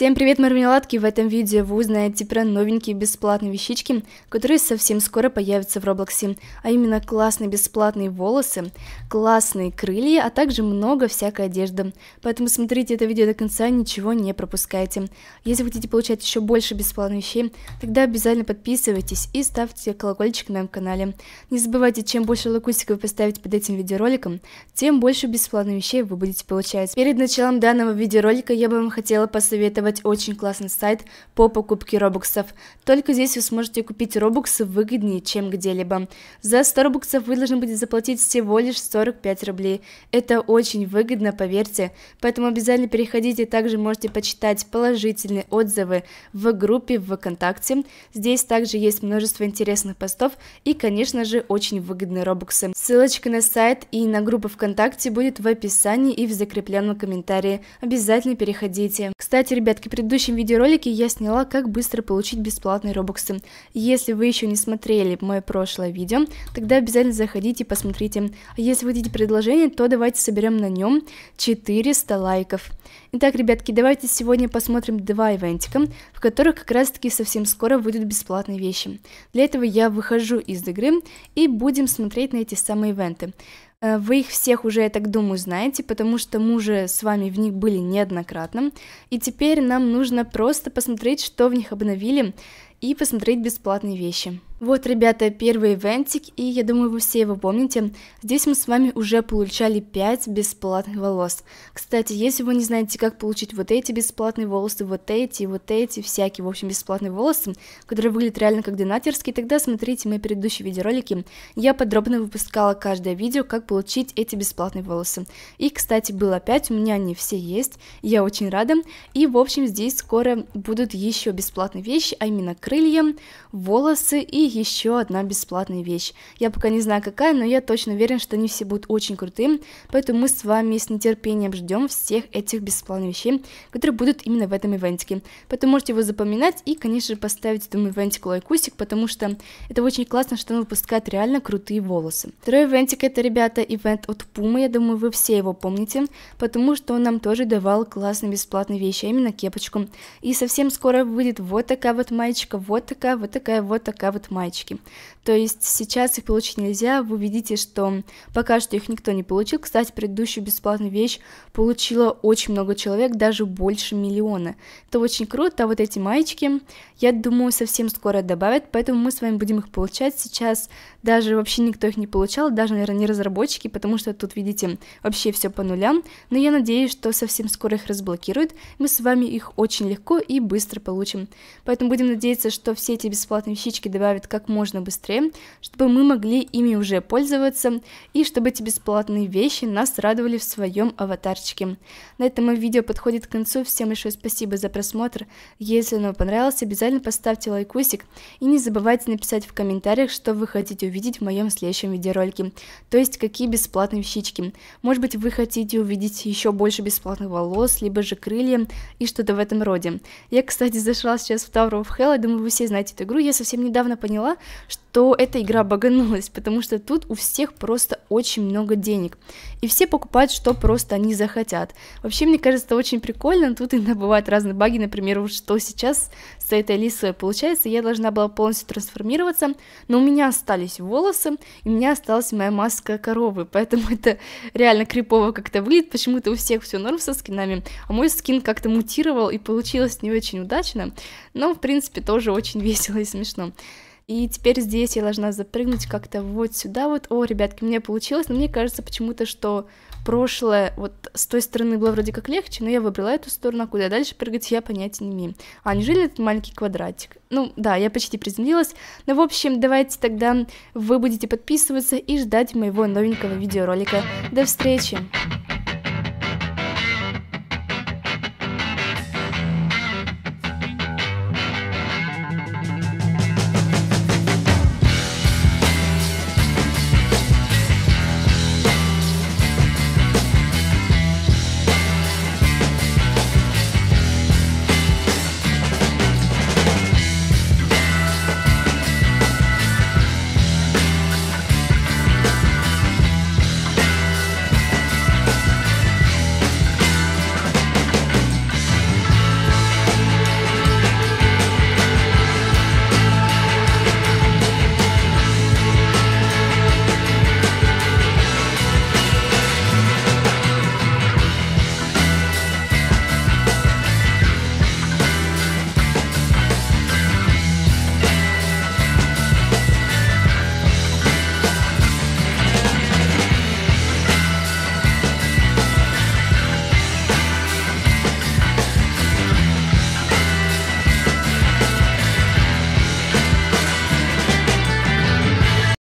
Всем привет, мармеладки! В этом видео вы узнаете про новенькие бесплатные вещички, которые совсем скоро появятся в Роблоксе, а именно классные бесплатные волосы, классные крылья, а также много всякой одежды. Поэтому смотрите это видео до конца, ничего не пропускайте. Если хотите получать еще больше бесплатных вещей, тогда обязательно подписывайтесь и ставьте колокольчик на моем канале. Не забывайте, чем больше лайкусиков вы поставите под этим видеороликом, тем больше бесплатных вещей вы будете получать. Перед началом данного видеоролика я бы вам хотела посоветовать очень классный сайт по покупке робоксов. Только здесь вы сможете купить робоксы выгоднее, чем где-либо. За 100 робоксов вы должны будете заплатить всего лишь 45 рублей. Это очень выгодно, поверьте. Поэтому обязательно переходите, также можете почитать положительные отзывы в группе в ВКонтакте. Здесь также есть множество интересных постов и, конечно же, очень выгодные робоксы. Ссылочка на сайт и на группу ВКонтакте будет в описании и в закрепленном комментарии. Обязательно переходите. Кстати, ребятки, в предыдущем видеоролике я сняла, как быстро получить бесплатные робоксы. Если вы еще не смотрели мое прошлое видео, тогда обязательно заходите и посмотрите. А если вы хотите предложение, то давайте соберем на нем 400 лайков. Итак, ребятки, давайте сегодня посмотрим два ивентика, в которых как раз таки совсем скоро выйдут бесплатные вещи. Для этого я выхожу из игры и будем смотреть на эти самые ивенты. Вы их всех уже, я так думаю, знаете, потому что мы уже с вами в них были неоднократно. И теперь нам нужно просто посмотреть, что в них обновили, и посмотреть бесплатные вещи. Вот, ребята, первый ивентик, и я думаю, вы все его помните. Здесь мы с вами уже получали 5 бесплатных волос. Кстати, если вы не знаете, как получить вот эти бесплатные волосы, вот эти, всякие, в общем, бесплатные волосы, которые выглядят реально как донатерские, тогда смотрите мои предыдущие видеоролики. Я подробно выпускала каждое видео, как получить эти бесплатные волосы. И, кстати, было 5, у меня они все есть, я очень рада. И, в общем, здесь скоро будут еще бесплатные вещи, а именно крылья, волосы и еще одна бесплатная вещь. Я пока не знаю какая, но я точно уверен, что они все будут очень крутые, поэтому мы с вами с нетерпением ждем всех этих бесплатных вещей, которые будут именно в этом ивентике. Поэтому можете его запоминать и, конечно же, поставить этому ивентику лайкусик, потому что это очень классно, что он выпускает реально крутые волосы. Второй ивентик — это, ребята, ивент от Puma, я думаю, вы все его помните, потому что он нам тоже давал классные бесплатные вещи, а именно кепочку. И совсем скоро выйдет вот такая вот маечка, вот такая вот маечки. То есть сейчас их получить нельзя, вы видите, что пока что их никто не получил. Кстати, предыдущую бесплатную вещь получила очень много человек, даже больше миллиона. Это очень круто, а вот эти маечки, я думаю, совсем скоро добавят, поэтому мы с вами будем их получать. Сейчас даже вообще никто их не получал, даже, наверное, не разработчики, потому что тут, видите, вообще все по нулям, но я надеюсь, что совсем скоро их разблокируют, мы с вами их очень легко и быстро получим. Поэтому будем надеяться, что все эти бесплатные вещички добавят как можно быстрее, чтобы мы могли ими уже пользоваться и чтобы эти бесплатные вещи нас радовали в своем аватарчике. На этом мое видео подходит к концу. Всем большое спасибо за просмотр. Если оно понравилось, обязательно поставьте лайкусик и не забывайте написать в комментариях, что вы хотите увидеть в моем следующем видеоролике, то есть какие бесплатные вещички. Может быть, вы хотите увидеть еще больше бесплатных волос, либо же крылья и что-то в этом роде. Я, кстати, зашла сейчас в Tower of Hell, я думаю, вы все знаете эту игру. Я совсем недавно поняла, что эта игра баганулась, потому что тут у всех просто очень много денег, и все покупают, что просто они захотят. Вообще, мне кажется, это очень прикольно, тут иногда бывают разные баги, например, вот что сейчас с этой лисой получается, я должна была полностью трансформироваться, но у меня остались волосы, и у меня осталась моя маска коровы, поэтому это реально крипово как-то выглядит, почему-то у всех все норм со скинами, а мой скин как-то мутировал, и получилось не очень удачно, но, в принципе, тоже очень весело и смешно. И теперь здесь я должна запрыгнуть как-то вот сюда вот. О, ребятки, мне получилось, но мне кажется почему-то, что прошлое вот с той стороны было вроде как легче, но я выбрала эту сторону, а куда дальше прыгать я понятия не имею. А, неужели это маленький квадратик? Ну, да, я почти приземлилась. Ну, в общем, давайте тогда вы будете подписываться и ждать моего новенького видеоролика. До встречи!